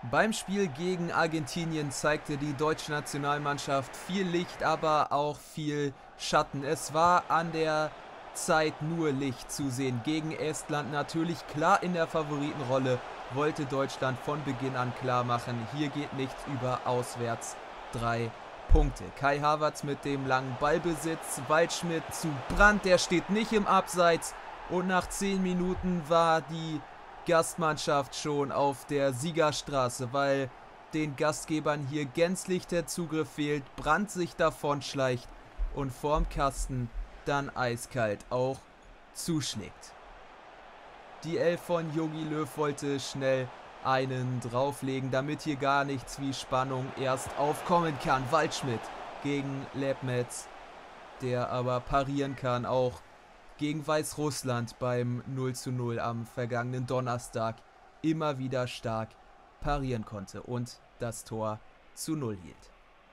Beim Spiel gegen Argentinien zeigte die deutsche Nationalmannschaft viel Licht, aber auch viel Schatten. Es war an der Zeit nur Licht zu sehen. Gegen Estland natürlich klar in der Favoritenrolle, wollte Deutschland von Beginn an klar machen, hier geht nichts über auswärts. 3 Punkte. Kai Havertz mit dem langen Ballbesitz, Waldschmidt zu Brandt, der steht nicht im Abseits und nach 10 Minuten war die Gastmannschaft schon auf der Siegerstraße, weil den Gastgebern hier gänzlich der Zugriff fehlt, Brandt sich davon schleicht und vorm Kasten dann eiskalt auch zuschlägt. Die Elf von Jogi Löw wollte schnell einen drauflegen, damit hier gar nichts wie Spannung erst aufkommen kann. Waldschmidt gegen Lebmetz, der aber parieren kann, auch gegen Weißrussland beim 0:0 am vergangenen Donnerstag immer wieder stark parieren konnte und das Tor zu 0 hielt.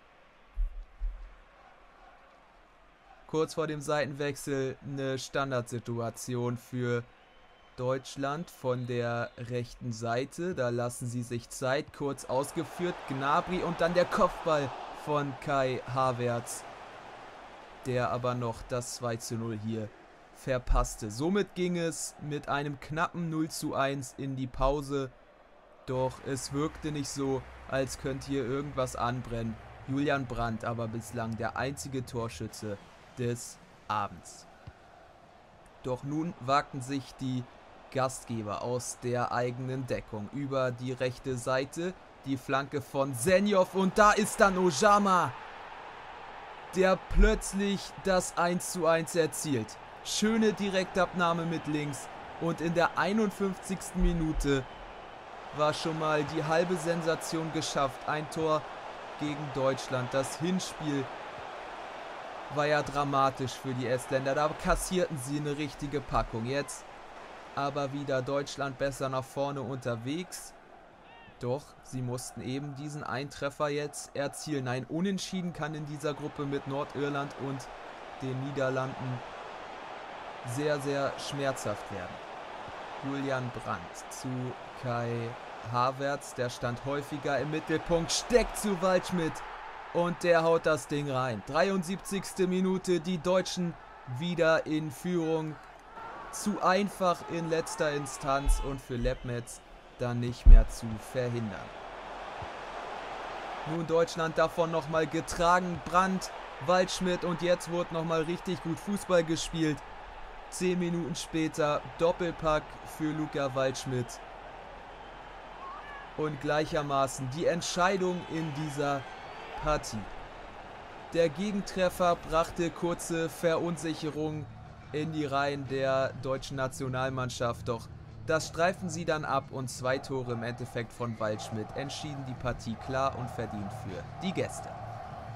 Kurz vor dem Seitenwechsel eine Standardsituation für Deutschland von der rechten Seite. Da lassen sie sich Zeit, kurz ausgeführt, Gnabry und dann der Kopfball von Kai Havertz, der aber noch das 2:0 hier verpasste. Somit ging es mit einem knappen 0:1 in die Pause. Doch es wirkte nicht so, als könnte hier irgendwas anbrennen. Julian Brandt aber bislang der einzige Torschütze des Abends. Doch nun wagten sich die Gastgeber aus der eigenen Deckung über die rechte Seite. Die Flanke von Senjov und da ist dann Ojama, der plötzlich das 1:1 erzielt. Schöne Direktabnahme mit links und in der 51. Minute war schon mal die halbe Sensation geschafft. Ein Tor gegen Deutschland. Das Hinspiel war ja dramatisch für die Estländer. Da kassierten sie eine richtige Packung. Jetzt aber wieder Deutschland besser nach vorne unterwegs. Doch sie mussten eben diesen Eintreffer jetzt erzielen. Ein Unentschieden kann in dieser Gruppe mit Nordirland und den Niederlanden sehr, sehr schmerzhaft werden. Julian Brandt zu Kai Havertz, der stand häufiger im Mittelpunkt, steckt zu Waldschmidt und der haut das Ding rein. 73. Minute, die Deutschen wieder in Führung. Zu einfach in letzter Instanz und für Lebmetz dann nicht mehr zu verhindern. Nun Deutschland davon nochmal getragen, Brandt, Waldschmidt und jetzt wurde nochmal richtig gut Fußball gespielt. 10 Minuten später Doppelpack für Luka Waldschmidt. Und gleichermaßen die Entscheidung in dieser Partie. Der Gegentreffer brachte kurze Verunsicherung in die Reihen der deutschen Nationalmannschaft. Doch das streifen sie dann ab und 2 Tore im Endeffekt von Waldschmidt entschieden die Partie klar und verdient für die Gäste.